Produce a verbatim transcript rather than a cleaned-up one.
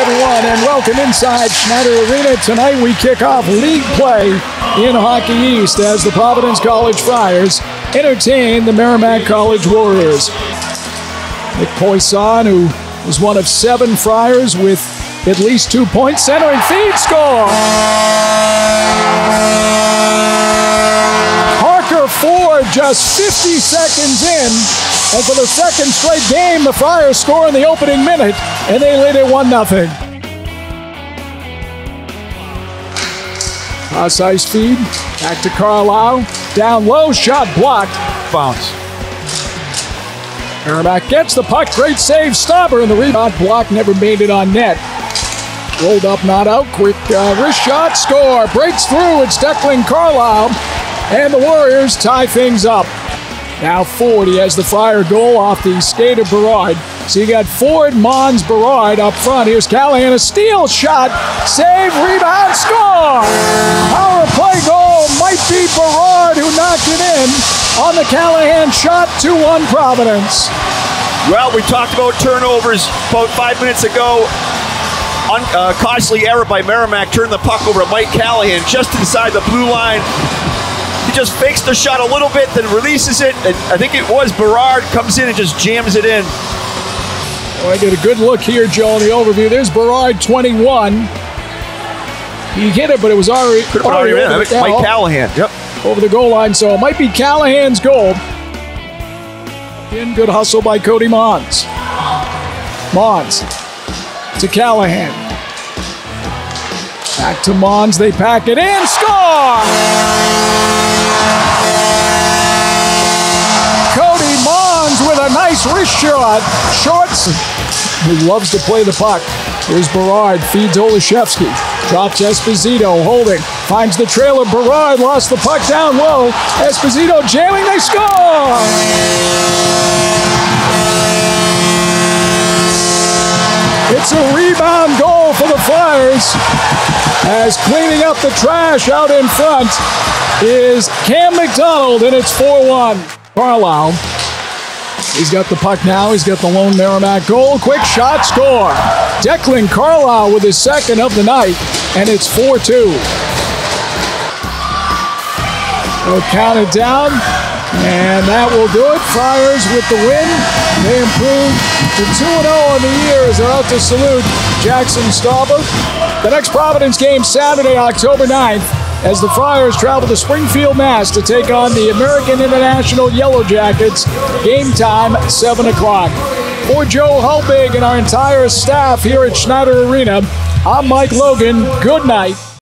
everyone, and welcome inside Schneider Arena. Tonight we kick off league play in Hockey East as the Providence College Friars entertain the Merrimack College Warriors. Nick Poisson, who was one of seven Friars with at least two points, centering feed, score! Parker Ford just fifty seconds in, and for the second straight game, the Friars score in the opening minute, and they lead it one nothing. Cross ice feed, back to Carlisle, down low, shot blocked. Bounce. Merrimack gets the puck, great save, Stauber, and the rebound block never made it on net. Rolled up, not out, quick uh, wrist shot, score, breaks through, it's Declan Carlisle, and the Warriors tie things up. Now Ford, he has the Friar goal off the skate of Berard. So you got Ford, Mons, Berard up front. Here's Callahan, a steal shot, save, rebound, score! Power play goal might be Berard who knocked it in on the Callahan shot, two one Providence. Well, we talked about turnovers about five minutes ago. Un, uh, costly error by Merrimack, turned the puck over to Mike Callahan just inside the blue line. He just fakes the shot a little bit, then releases it. And I think it was Berard, comes in and just jams it in. Oh, I get a good look here, Joe, in the overview. There's Berard, twenty-one. He hit it, but it was already, Could have already already over, in. Mike Callahan, yep. over the goal line. So it might be Callahan's goal. In good hustle by Cody Mons. Mons to Callahan. Back to Mons, they pack it in, score! Cody Mons with a nice wrist shot. Shorts, who loves to play the puck. Here's Berard, feeds Olszewski. Drops Esposito, holding. Finds the trailer, Berard lost the puck down low. Esposito jamming, they score! It's a rebound goal for the Friars, as cleaning up the trash out in front is Cam McDonald, and it's four one. Carlisle, he's got the puck now, he's got the lone Merrimack goal, quick shot, score. Declan Carlisle with his second of the night, and it's four two. They'll count it down, and that will do it. Friars with the win. They improve to two and oh on the year as they're out to salute Jackson Stauber. The next Providence game Saturday, October ninth, as the Friars travel to Springfield, Mass to take on the American International Yellow Jackets. Game time, seven o'clock. For Joe Hulbig and our entire staff here at Schneider Arena, I'm Mike Logan. Good night.